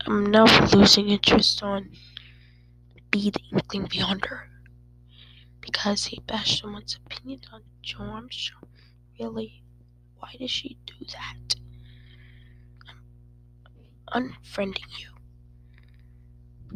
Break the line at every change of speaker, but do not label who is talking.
I'm now losing interest on Be the Inkling Beyonder because he bashed someone's opinion on Joe Armstrong. Really? Why did she do that? I'm unfriending you.